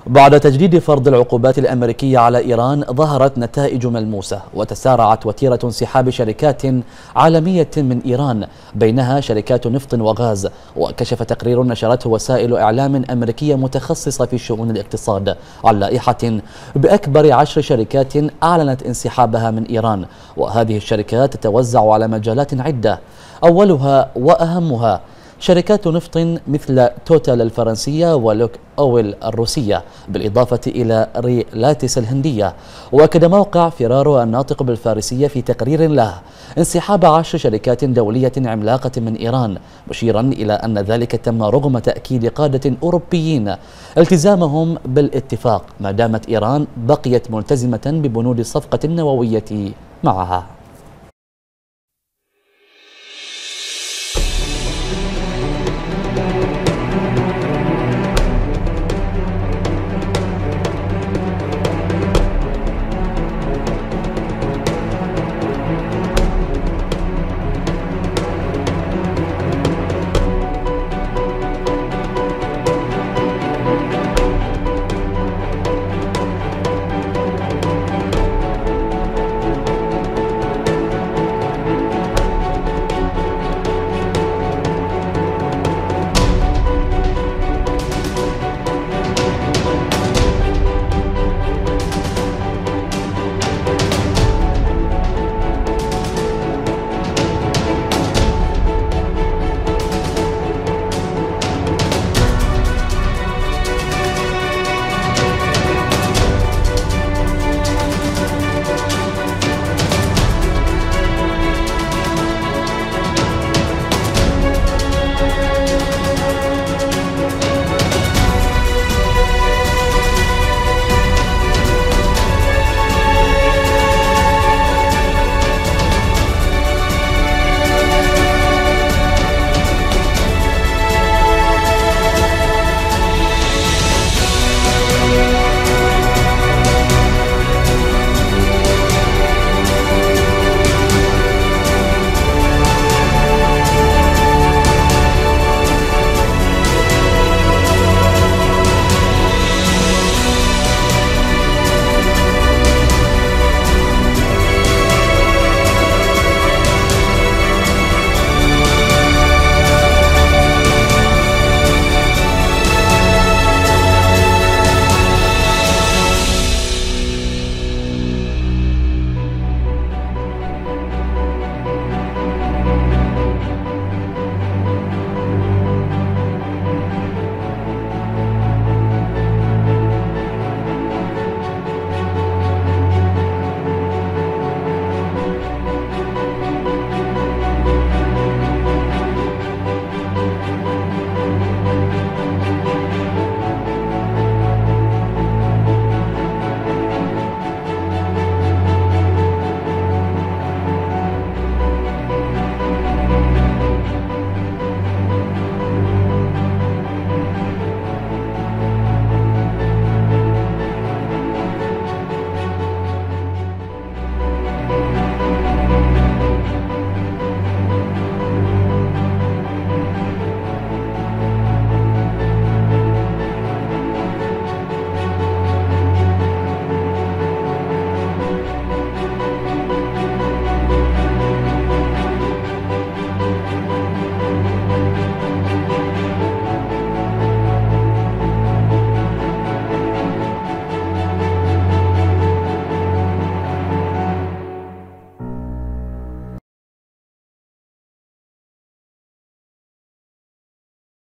بعد تجديد فرض العقوبات الأمريكية على إيران ظهرت نتائج ملموسة، وتسارعت وتيرة انسحاب شركات عالمية من إيران بينها شركات نفط وغاز. وكشف تقرير نشرته وسائل إعلام أمريكية متخصصة في شؤون الاقتصاد عن لائحة بأكبر 10 شركات أعلنت انسحابها من إيران، وهذه الشركات تتوزع على مجالات عدة، أولها وأهمها شركات نفط مثل توتال الفرنسية ولوك أويل الروسية، بالإضافة إلى ريلاتس الهندية. وأكد موقع فيرارو الناطق بالفارسية في تقرير له انسحاب 10 شركات دولية عملاقة من إيران، مشيرا إلى أن ذلك تم رغم تأكيد قادة أوروبيين التزامهم بالاتفاق ما دامت إيران بقيت ملتزمة ببنود الصفقة النووية معها.